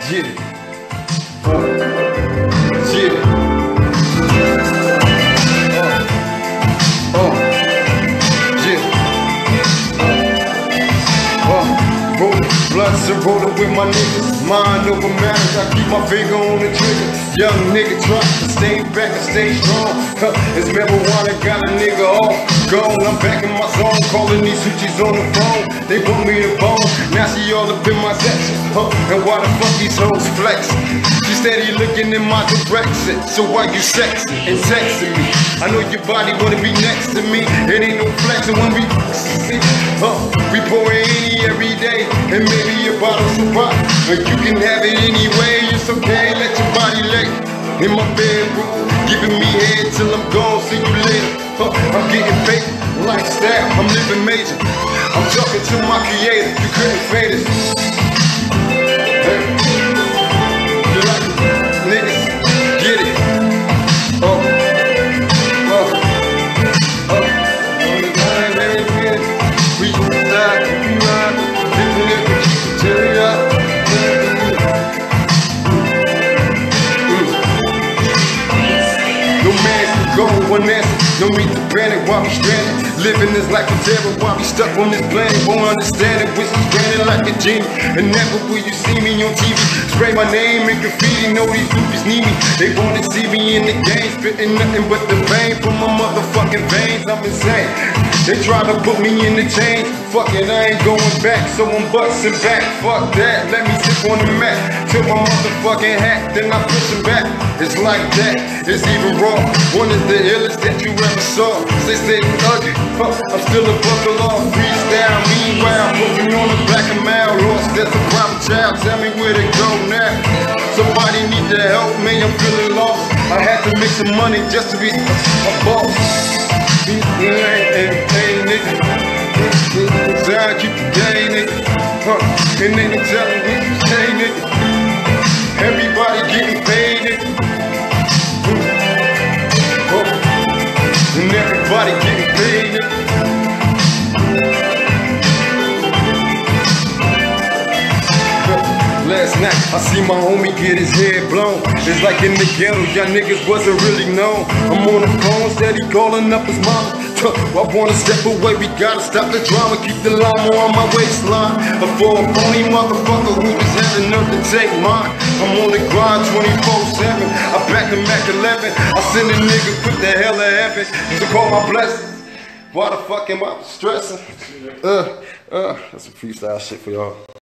Get it. Get it. Blunts and rollin' with my niggas. Mind over matters, I keep my finger on the trigger. Young nigga try to stay back and stay strong. It's marijuana got a nigga off gone. I'm back in my zone, calling these hoochies on the phone. They want me to bone, now she all up in my section. And why the fuck these hoes flex? She steady looking in my direction. So why you sexing and texting me? I know your body wanna be next to me. It ain't no flexing when we see. We pour any every day, and maybe a bottle's a pop. But you can have it anyway, it's okay, let your body lay in my bedroom, giving me head till I'm gone, see you later. I'm getting paid, lifestyle, I'm living major. I'm talking to my creator, you couldn't fade it. Hey. You like it? Niggas, get it. We ride, no man can go one answer. No need to panic while we stranded. Living this life of terror while we stuck on this planet. Won't understand it, wish it's granted like a genie. And never will you see me on TV. Spray my name in graffiti, know these groupies need me. They wanna see me in the game, spitting nothing but the vein from my motherfucking veins. I'm insane. They try to put me in the chains. Fuck it, I ain't going back, so I'm busting back. Fuck that, let me sit on the mat till my motherfucking hat, then I push him back. It's like that, it's even raw. One of the illest that you ever saw. They stay ugly, I'm still above the law. Freestyle, meanwhile, putting on the back of Mal. Lost as a private child, tell me where to go now. Somebody need to help me, I'm feeling lost. I had to make some money just to be a boss. Hey, nigga. Inside, keep the day, nigga. And they don't tell me what you say, nigga. Everybody getting paid, nigga. And everybody getting paid, nigga. Last night, I see my homie get his head blown. It's like in the ghetto, y'all niggas wasn't really known. I'm on the phone, steady calling up his mama. I wanna step away, we gotta stop the drama. Keep the llama on my waistline. For a phony motherfucker who just had enough to take mine. I'm on the grind 24/7. I back the Mac 11. I send a nigga put the hell of heaven to call my blessings. Why the fuck am I stressing? That's some freestyle shit for y'all.